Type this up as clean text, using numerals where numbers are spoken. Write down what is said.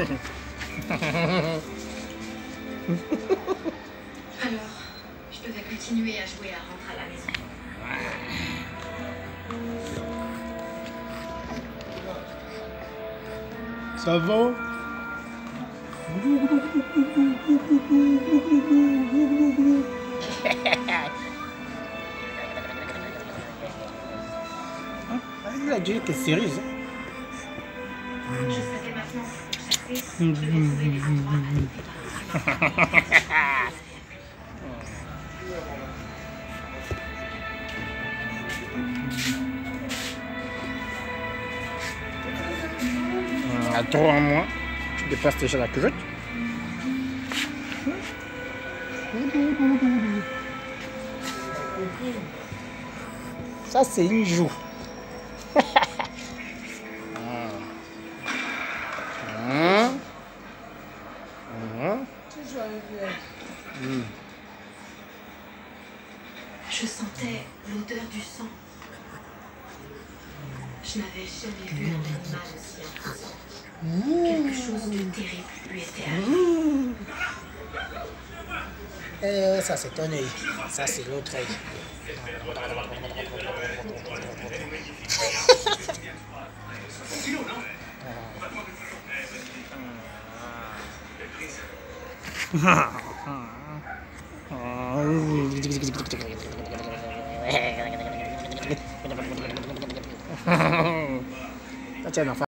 Alors, je devais continuer à jouer à rentrer à la maison. Ça va? Il a dit que c'est sérieux. Je savais maintenant que je devais trouver des endroits À 3 mois, tu dépasses déjà la cuvette. Ça, c'est une joue. Je sentais l'odeur du sang. Je n'avais jamais vu un animal aussi imposant. Quelque chose de terrible lui était arrivé. Ça, c'est ton œil. Ça, c'est l'autre œil. Tiens,